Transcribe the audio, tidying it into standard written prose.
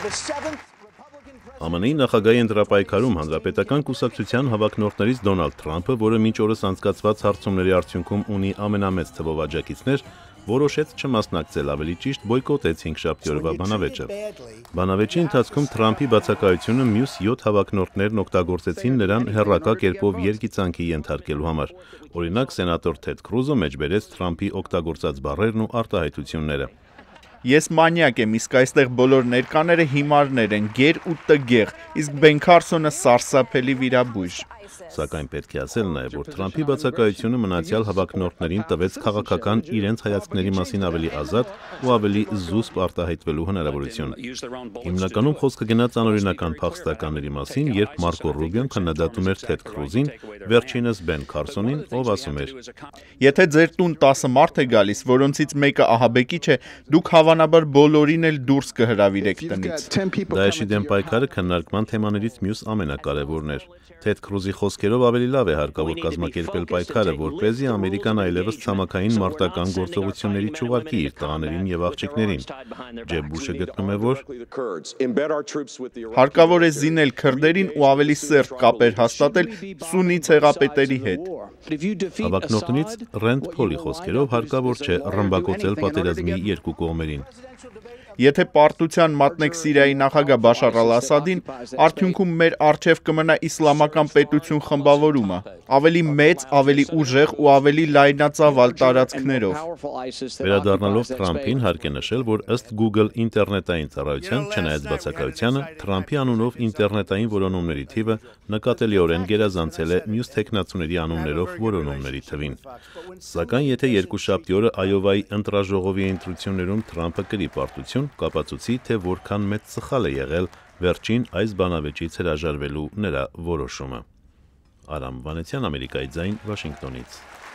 ԱՄՆ-ի նախագահի ընտրապայքարում հանրապետական կուսակցության հավակնորդներից Դոնալդ Թրամփը, որը մինչ օրս անցկացված հարցումների արդյունքում ունի ամենամեծ թվով աջակիցներ, որոշեց չմասնակցել, ավելի ճիշտ բոյկոտեց հինգշաբթի օրվա բանավեճը։ Բանավեճի ընթացքում Թրամփի բացակայությունը մյուս 7 հավակնորդներն օգտագործեցին նրան հեռակա կերպով երգիծանքի ենթարկելու համար։ Օրինակ, սենատոր Թեդ Քրուզը մեջբերեց Թրամփի օգտագործած բառերն ու արտահայտությունները։ Ես մանյակ եմ, իսկ այստեղ բոլոր ներկաները հիմարներ են, գեր ու տգեղ, իսկ Բեն Քարսոնը սարսափելի վիրաբույժ։ Սակայն պետք է ասել նաև, որ Թրամփի բացակայությունը մնացյալ հավակնորդներին տվեց քաղաքական իրենց հայացքների մասին ավելի ազատ ու ավելի զուսպ արտահայտվելու հնարավորություն։ Հիմնականում խոսքը գնաց անօրինական փախստականների մասին, երբ Մարկո Ռուբիոն քննադատում էր Թեդ Քրուզին, վերջինս Բեն Քարսոնին, ով ասում էր. Եթե ձեր տուն 10 մարդ է գալիս, որոնցից մեկը ահաբեկիչ է, դուք հավանաբար բոլորին էլ դուրս կհրավիրեք տնից։ Դաեշի դեմ պայքարը քննարկման թեմաներից մյուս ամենակարևորն էր։ Թեդ Քրուզի խոսքերով ավելի լավ է հարկավոր կազմակերպել պայքարը, որպեսզի Ամերիկան այլևս ցամաքային մարտական գործողությունների չուղարկի իր տղաներին եւ աղջիկներին։ Ջեբ Բուշը գտնում է, որ հարկավոր է զինել քրդերին ու ավելի սերտ կապեր հաստատել սուննի ցեղապետերի հետ։ Հավակնորդներից Ռենդ Փոլի խոսքերով հարկավոր չէ ռմբակոծել պատերազմի երկու կողմերին։ Եթե պարտության մատնեք Սիրիայի նախագահ Բաշար al-Ասադին, արդյունքում մեր առջև կմնա իսլամական պետություն խմբավորումը, ավելի մեծ, ավելի ուժեղ ու ավելի լայնածավալ տարածքներով։ Վերադառնալով Թրամփին, հարկ է նշել, որ ըստ Google ինտերնետային ծառայության, չնայած բացակայությանը, Թրամփի անունով ինտերնետային որոնումների թիվը նկատելիորեն գերազանցել է մյուս թեկնածուների անուններով որոնումների թվին։ Սակայն եթե երկուշաբթի օրը Այովայի ընտրաժողովի ընտրություններում Թրամփը կրի պարտություն, կապացուցի, թե որքան մեծ սխալ է եղել վերջին այս բանավեճից հրաժարվելու նրա որոշումը։ Արամ Վանեցյան, Ամերիկայի ձայն, Վաշինգտոնից։